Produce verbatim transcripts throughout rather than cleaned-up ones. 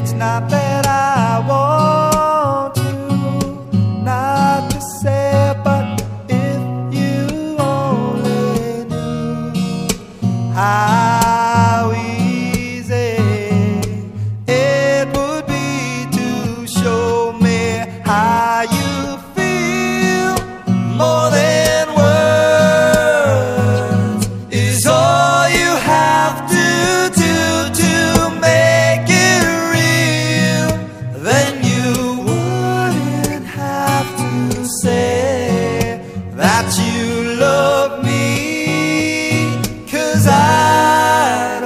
It's not that I want to not to say, but if you only knew how easy it would be to show me how you feel. More than words is all you have to do to make it real. Then you wouldn't have to say that you love me, 'cause I'd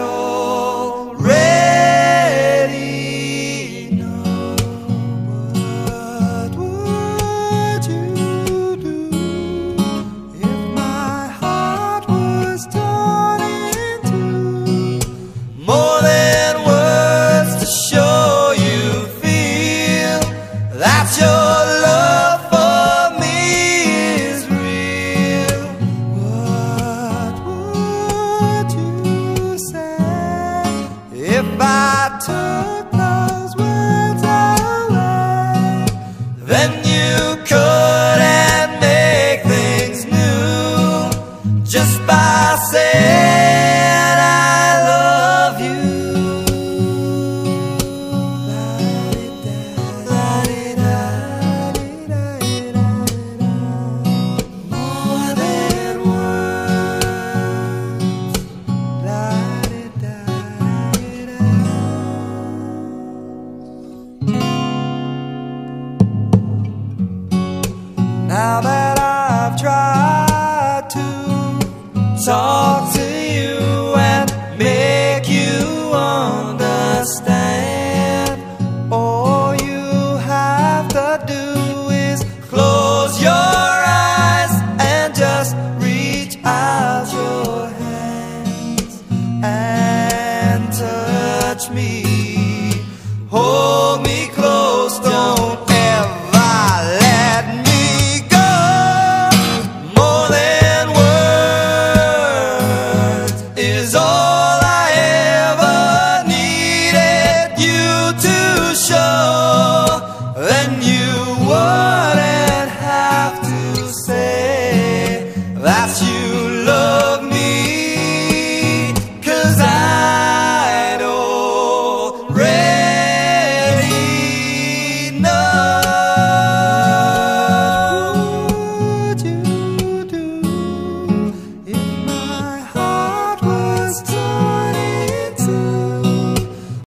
already know. What would you do if my heart was torn in two? More than words to show you feel that your love for me is real. What would you say if I took those words away? Then you couldn't make things new just by saying I love you. More than words. Now that I've tried to talk to you and make you understand, all you have to do is close your eyes and just reach out your hands and touch me. Hold me close, don't ever let me go. More than words is all I ever needed you to show. Then you wouldn't have to say that you